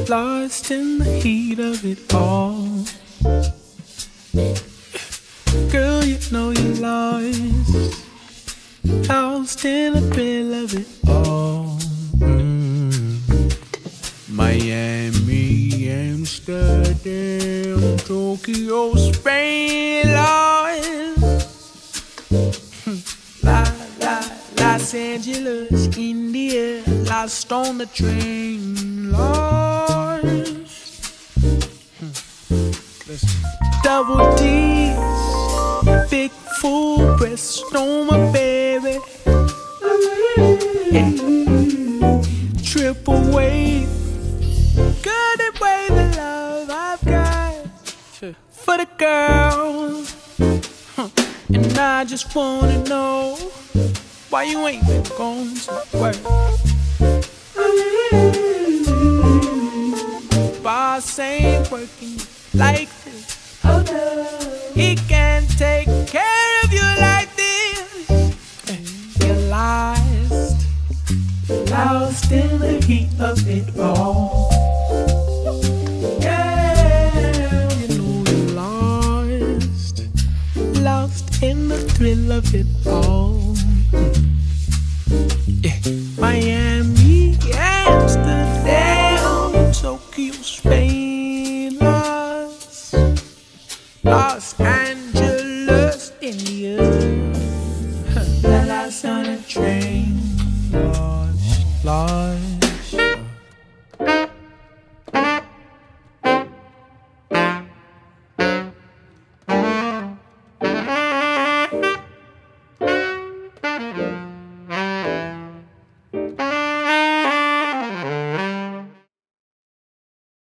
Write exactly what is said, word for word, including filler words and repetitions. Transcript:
lost in the heat of it all. Girl, you know you're lost, lost in the thrill of it all. Mm. Miami, Amsterdam, Tokyo, Spain, lost. La, la, Los Angeles, India, lost on the train, lost. Double D's, big full breast on my baby. Yeah. Triple weight, good and way the love I've got for the girl. Huh. And I just wanna know why you ain't been going to work. Boss ain't working like this. Oh no, he can't take care of you like this. You're lost, lost in the heat of it all. Yeah, you know you're lost, lost in the thrill of it all. Yeah. Miami, Amsterdam, Tokyo, Spain, lost. Los Angeles, India, huh. Lost on a train, lost, lost.